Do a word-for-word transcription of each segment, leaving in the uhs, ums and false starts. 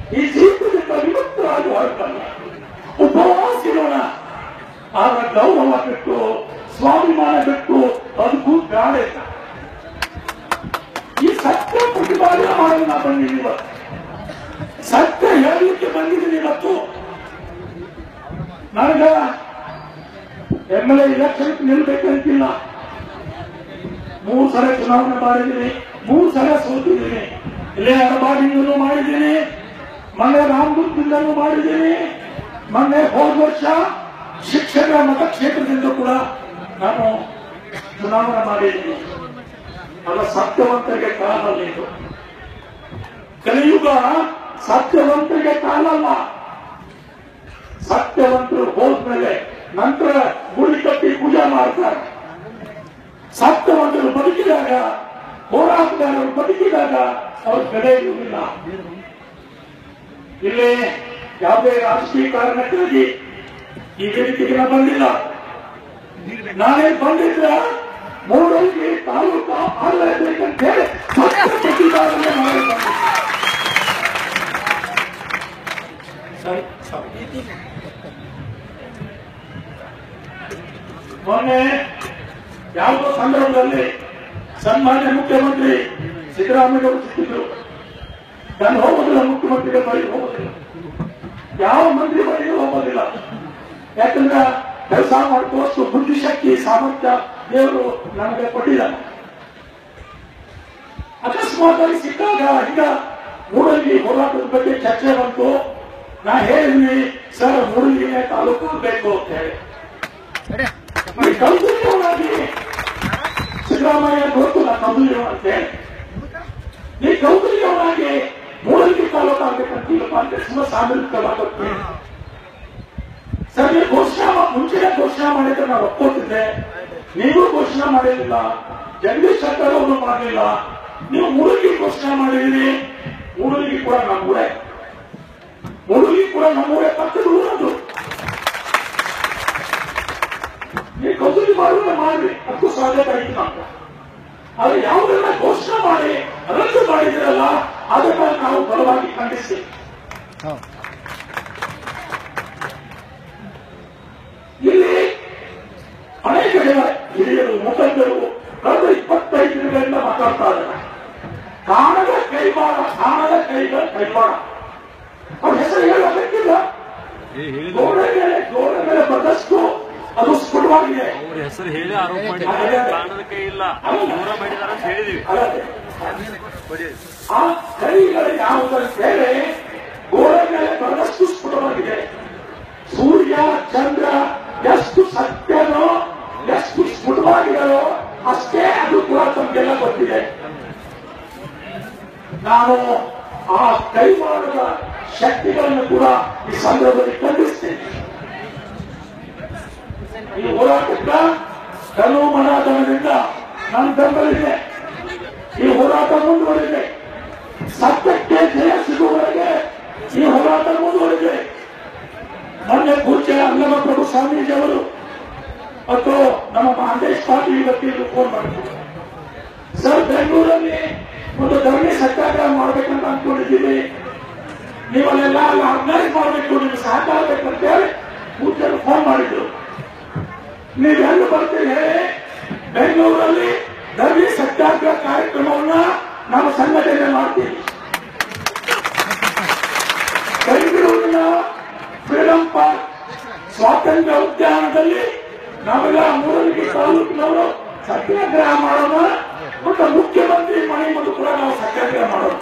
ಈ ಜೀವಿತದಿಂದ ವಿಮುಕ್ತರಾಗಿ ಹೊರಟಲ್ಲ. ಉಪವಾಸಿರೋಣ. ಆಗ ಗೌರವ ಬಿಟ್ಟು ಸ್ವಾಭಿಮಾನ ಬಿಟ್ಟು ಅದಕ್ಕೂ ಗಾಢ ಇಲ್ಲ. ಈ ಸತ್ಯ ಪ್ರತಿಪಾದನೆ ಮಾಡಲು ನಾ ಬಂದಿದ್ದೀವಿ ಇವತ್ತು. ಸತ್ಯ ಹೇಳಲಿಕ್ಕೆ ಬಂದಿದ್ದೀನಿ ಇವತ್ತು. ನನಗ ಎಂ ಎಲ್ ಎ ಇಲೆಕ್ಷನ್ ನಿಲ್ಬೇಕಂತಿಲ್ಲ. ಮೂರು ಸಲ ಚುನಾವಣೆ ಮಾಡಿದ್ದೀನಿ, ಮೂರು ಸಲ ಸೋತಿದ್ದೀನಿ. ಇಲ್ಲೇ ಅರಬಾಡಿಂದಲೂ ಮಾಡಿದ್ದೀನಿ, ಮೊನ್ನೆ ರಾಮದುರ್ಗದಿಂದಲೂ ಮಾಡಿದ್ದೀನಿ, ಮೊನ್ನೆ ಹೋದ ವರ್ಷ ಶಿಕ್ಷಕರ ಮತಕ್ಷೇತ್ರದಿಂದ ಕೂಡ ನಾನು ಚುನಾವಣೆ ಮಾಡಿದ್ದೀನಿ. ಅಲ್ಲ, ಸತ್ಯವಂತರಿಗೆ ಕಾಲ ಇದು. ಕಲಿಯುಗ ಸತ್ಯವಂತರಿಗೆ ಕಾಲ ಅಲ್ಲ. ಸತ್ಯವಂತರು ಹೋದ್ಮೇಲೆ ನಂತರ ಗುಡಿ ಕಟ್ಟಿ ಪೂಜೆ ಮಾಡ್ತಾರೆ. ಸತ್ಯವಂತರು ಬದುಕಿದಾಗ, ಹೋರಾಟಗಾರರು ಬದುಕಿದಾಗ ಅವ್ರ ಬೆಲೆ ಇರುವುದಿಲ್ಲ. ಇಲ್ಲಿ ಯಾವುದೇ ರಾಜಕೀಯ ಕಾರಣಕ್ಕಾಗಿ ಈ ವೇದಿಕೆಗೆ ನಾ ಬಂದಿಲ್ಲ. ನಾನೇ ಬಂದಿದ್ರ ಮೂಡಲ್ಗಿ ತಾಲೂಕು ಆಡಳಿತಬೇಕಂತ ಹೇಳಿ ಪ್ರತಿಪಾದನೆ ಮಾಡಿ ಮೊನ್ನೆ ಯಾವುದೋ ಸಂದರ್ಭದಲ್ಲಿ ಸನ್ಮಾನ್ಯ ಮುಖ್ಯಮಂತ್ರಿ ಸಿದ್ದರಾಮಯ್ಯ ಅವರು ಸಿಕ್ಕಿದ್ರು. ನಾನು ಹೋಗೋದಿಲ್ಲ, ಮುಖ್ಯಮಂತ್ರಿಗಳ ಬಳಿ ಹೋಗೋದಿಲ್ಲ, ಯಾವ ಮಂತ್ರಿ ಬಳಿಗೂ ಹೋಗೋದಿಲ್ಲ. ಯಾಕಂದ್ರೆ ಕೆಲಸ ಮಾಡ್ಕೋಷ್ಟು ಬುದ್ಧಿಶಕ್ತಿ ಸಾಮರ್ಥ್ಯ ದೇವರು ನಮಗೆ ಕೊಟ್ಟಿದ್ದಾನೆ. ಅಕಸ್ಮಾತ್ ಆಗಿ ಸಿಕ್ಕಾಗ ಈಗ ಮೂಡಲ್ಗಿ ಹೋರಾಟದ ಬಗ್ಗೆ ಚರ್ಚೆ ಬಂತು. ನಾ ಹೇಳಿದ್ವಿ, ಸರ್ ಮೂಡಲ್ಗಿನೇ ತಾಲೂಕು ಬೇಕು ಅಂತ ಹೇಳಿ. ಕೌತುಕವಾಗಿ ಸಿದ್ದರಾಮಯ್ಯ ಗೊತ್ತು ನಾ ಕೌತುಕ ಅಂತ ಹೇಳಿ, ನೀ ಕೌತುಕವಾಗಿ ಮೂಡಲ್ಗಿ ತಾಲೂಕು ಆಗ್ಬೇಕಂತಿಲ್ಲಪ್ಪ ಅಂತ ಸುಮ್ಮ ಸಾಂದರ್ಭಿಕವಾಗಿ ಸರ್ ನೀವು ಘೋಷಣೆ ಮುಂಚೆನೆ ಘೋಷಣೆ ಮಾಡಿದ್ರೆ ನಾವು ಒಪ್ಕೋತಿದ್ದೆ. ನೀವು ಘೋಷಣೆ ಮಾಡಿರಲಿಲ್ಲ, ಜಗದೀಶ್ ಶೆಟ್ಟರ್ ಅವರು ಮಾಡಲಿಲ್ಲ, ನೀವು ಮೂಡಲ್ಗಿ ಘೋಷಣೆ ಮಾಡಿದಿರಿ. ಮೂಡಲ್ಗಿ ಕೂಡ ನಮ್ಮೂರೇ, ಮೂಡಲ್ಗಿ ಕೂಡ ನಮ್ಮೂರೇ, ಪಕ್ಕದ ಊರದು. ನೀವು ಕೌತುಕ ಮಾಡಿದ್ರೆ ಮಾಡ್ರಿ, ಅದಕ್ಕೂ ಸಾಧ್ಯತೆ ಆಯ್ತು ನಮ್ಗೆ. ಆದ್ರೆ ಯಾವುದನ್ನ ಘೋಷಣೆ ಮಾಡಿ ರದ್ದು ಮಾಡಿದಿರಲ್ಲ, ಅದನ್ನ ನಾವು ಬಲವಾಗಿ ಖಂಡಿಸ್ತೀವಿ. ಇಲ್ಲಿ ಅನೇಕ ಜನ ಹಿರಿಯರು ಮುಖಂಡರು ಕಳೆದ ಇಪ್ಪತ್ತೈದು ದಿನಗಳಿಂದ ಮಾತಾಡ್ತಾ ಇದ್ದಾರೆ. ಕಾಣದ ಕೈವಾಡ, ಕಾಣದ ಕೈಗಳ ಕೈವಾಡ ಅವ್ರ ಹೆಸರು ಹೇಳಬೇಕಿಲ್ಲ. ಗೋಡೆ ಮೇಲೆ ಗೋಡೆ ಮೇಲೆ ಬದಷ್ಟು ಅದು ಸ್ಫುಟವಾಗಿದೆ. ಅವ್ರ ಹೆಸರು ಹೇಳಿ ಆರೋಪ ಮಾಡಿದ್ದಾರೆ. ಕಾಣದ ಕೈ ಇಲ್ಲ, ದೂರ ಮಾಡಿದ್ದಾರೆ ಅಂತ ಹೇಳಿದೀವಿ. ಆ ಕೈಗಳು ಯಾವುದಂತ ಹೇಳಿ ಗೋಡೆ ಮೇಲೆ ಬದಷ್ಟು ಸ್ಫುಟವಾಗಿದೆ. ಸೂರ್ಯ ಚಂದ್ರ ಎಷ್ಟು ಸತ್ಯನೋ, ಎಷ್ಟು ಸ್ಫುಟವಾಗಿದೆಯೋ ಅಷ್ಟೇ ಅದು ಕೂಡ ತಮಗೆಲ್ಲ ಗೊತ್ತಿದೆ. ನಾನು ಆ ಕೈವಾಡದ ಶಕ್ತಿಗಳನ್ನು ಕೂಡ ಈ ಸಂದರ್ಭದಲ್ಲಿ ಖಂಡಿಸ್ತೇನೆ. ಈ ಹೋರಾಟಕ್ಕ ಕಲ್ಲು ಮನಾದನದಿಂದ ನನ್ನ ಬೆಂಬಲಿದೆ. ಈ ಹೋರಾಟ ಮುಂದುವರಿದೆ. ಸತ್ಯಕ್ಕೆ ಜಯ ಸಿಗುವವರೆಗೆ ಈ ಹೋರಾಟ ಮುಂದುವರಿದೆ. ಮೊನ್ನೆ ಪೂಜ್ಯ ಅಲ್ಲಮ ಪ್ರಭು ಸ್ವಾಮೀಜಿ ಅವರು ಮತ್ತು ನಮ್ಮ ಮಹೇಶ್ ಪಾಟೀಲ್ ಇವತ್ತಿಗೆ ಫೋನ್ ಮಾಡಿದ್ರು. ಸರ್, ಬೆಂಗಳೂರಲ್ಲಿ ಒಂದು ಧರಣಿ ಸತ್ಯಾಗ್ರಹ ಮಾಡ್ಬೇಕಂತ ಅನ್ಕೊಂಡಿದ್ದೀವಿ, ನೀವಲ್ಲೆಲ್ಲ ಅಲ್ಲಿ ಆರ್ಗನೈಸ್ ಮಾಡಬೇಕು, ನಿಮ್ಗೆ ಸಹಕಾರ ಬೇಕಂತ ಹೇಳಿ ಪೂಜ್ಯರು ಫೋನ್ ಮಾಡಿದ್ರು. ನೀವೆಲ್ಲ ಬರ್ತೀರಿ ಹೇಳಿ, ಬೆಂಗಳೂರಲ್ಲಿ ಧರಣಿ ಸತ್ಯಾಗ್ರಹ ಕಾರ್ಯಕ್ರಮವನ್ನ ನಾವು ಸಂಘಟನೆ ಮಾಡ್ತೀವಿ. ಬೆಂಗಳೂರಿನ ಫ್ರೀಡಂ ಪಾರ್ಕ್ ಸ್ವಾತಂತ್ರ್ಯ ಉದ್ಯಾನದಲ್ಲಿ ನಾವೆಲ್ಲ ಮೂಡಲ್ಗಿ ತಾಲೂಕಿನವರು ಸತ್ಯಾಗ್ರಹ ಮಾಡೋಣ ಮತ್ತು ಮುಖ್ಯಮಂತ್ರಿ ಮನೆ ಮುಂದೆ ಕೂಡ ನಾವು ಸತ್ಯಾಗ್ರಹ ಮಾಡೋಣ.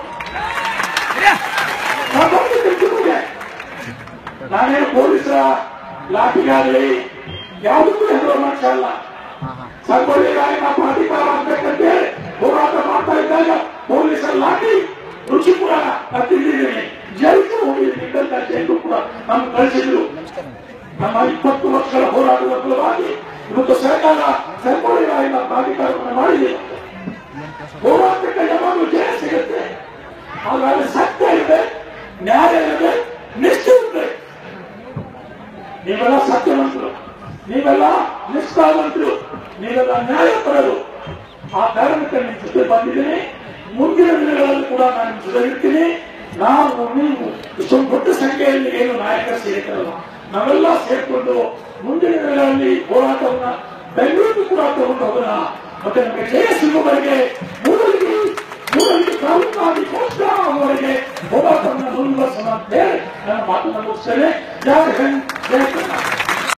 ನಾನೇನು ಪೊಲೀಸರ ಲಾಠಿಗಾಗಲಿ ಯಾವುದಕ್ಕೂ ಹೆದರೋ ಮನುಷ್ಯ ಅಲ್ಲ. ಸಂಗೊಳ್ಳಿಗಾಗಿ ನಾವು ಪ್ರಾಧಿಕಾರ ಆಗ್ಬೇಕಂತ ಹೇಳಿ ಹೋರಾಟ ಮಾಡ್ತಾ ಇದ್ದಾಗ ಪೊಲೀಸರ ಲಾಠಿ ರುಚಿ ಕೂಡ ತಿಂದಿದ್ದೀನಿ. ಜೈಲು ಹೋಗಿದ್ದೀನಿ, ಜೈಲು ಕೂಡ ನಮ್ಗೆ ಕಳಿಸಿದ್ರು. ನಮ್ಮ ಇಪ್ಪತ್ತು ವರ್ಷಗಳ ಹೋರಾಟದ ಫಲವಾಗಿ ಇವತ್ತು ಸರ್ಕಾರ ಸಂಗೊಳ್ಳಿಗಾಗಿ ನಾವು ಪ್ರಾಧಿಕಾರವನ್ನು ಮಾಡಿದ್ದೀವಿ. ಹೋರಾಟಕ್ಕೆ ಯಾವಾಗಲೂ ಜಯ ಸಿಗುತ್ತೆ. ಹಾಗಾಗಿ ಸತ್ಯ ಇದೆ, ನ್ಯಾಯ ಇದೆ, ನಿಷ್ಠೆ ಇದೆ. ನೀವೆಲ್ಲ ಸತ್ಯವಂತರು, ನೀವೆಲ್ಲ ನಿಷ್ಠಾವಂತರು, ನೀವೆಲ್ಲ ನ್ಯಾಯಪರರು. ಆ ಕಾರಣಕ್ಕೆ ನಿಮ್ಮ ಜೊತೆ ಬಂದಿದ್ದೀನಿ. ಮುಂದಿನ ದಿನಗಳಲ್ಲಿ ಕೂಡ ನಾನು ನಿಮ್ಮ ಜೊತೆ ಇರ್ತೀನಿ. ನಾವು ನೀವು ಇಷ್ಟೊಂದು ದೊಡ್ಡ ಸಂಖ್ಯೆಯಲ್ಲಿ ಏನು ನಾಯಕರು ಸೇರಿದ್ರಲ್ಲ, ನಾವೆಲ್ಲ ಸೇರ್ಕೊಂಡು ಮುಂದಿನ ದಿನಗಳಲ್ಲಿ ಹೋರಾಟವನ್ನ ಬೆಂಗಳೂರು ಕೂಡ ತಗೊಂಡು ಹೋಗೋಣ. ಮತ್ತೆ ನಮಗೆ ಜಯ ಸಿಗುವವರೆಗೆ ಮೂಡಲ್ಗಿ ಮೂಡಲ್ಗಿ ತಾಲೂಕಾಗಿ ಘೋಷಣೆ ಆಗುವವರೆಗೆ ಹೋರಾಟವನ್ನು ಮುಂದುವರಿಸೋಣ ಅಂತ ಹೇಳಿ ನನ್ನ ಮಾತನ್ನು ಮುಗಿಸ್ತೇನೆ. ಜೈ ಹಿಂದ್, ಜೈ ಕರ್ನಾಟಕ.